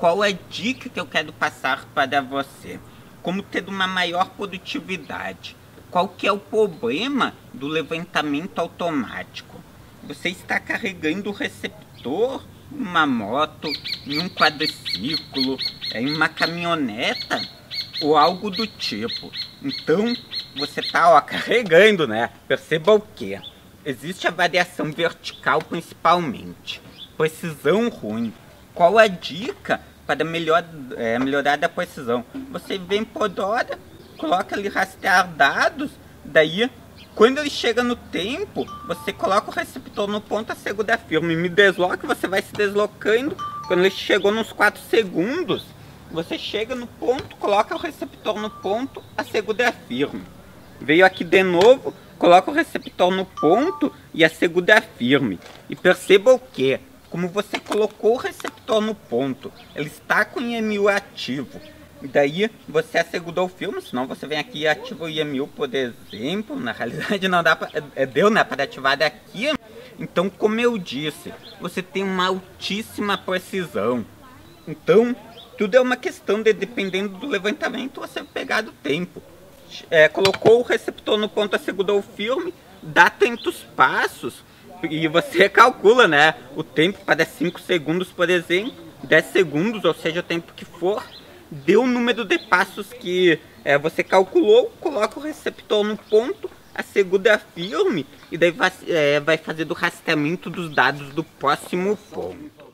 qual é a dica que eu quero passar para você? Como ter uma maior produtividade. Qual que é o problema do levantamento automático? Você está carregando o receptor em uma moto, em um quadriciclo, em uma caminhoneta ou algo do tipo. Então, você está carregando, né? Perceba o que? Existe a variação vertical principalmente. Precisão ruim. Qual a dica para melhorar a precisão? Você vem por hora, coloca ali rastrear dados, daí quando ele chega no tempo, você coloca o receptor no ponto, assegura firme, me desloca, você vai se deslocando. Quando ele chegou nos 4 segundos, você chega no ponto, coloca o receptor no ponto, assegura firme. Veio aqui de novo, coloca o receptor no ponto e assegura firme. E perceba o que? Como você colocou o receptor no ponto, ele está com o IMU ativo. E daí você assegurou o filme, senão você vem aqui e ativa o IMU, por exemplo. Na realidade não dá para, deu, né, para ativar daqui. Então, como eu disse, você tem uma altíssima precisão. Então, tudo é uma questão de, dependendo do levantamento, você pegar do tempo. Colocou o receptor no ponto, assegurou o filme, dá tantos passos, e você calcula, né, o tempo para 5 segundos, por exemplo, 10 segundos, ou seja, o tempo que for, deu o número de passos que você calculou, coloca o receptor no ponto, assegura firme, e daí vai fazer o rastreamento dos dados do próximo ponto.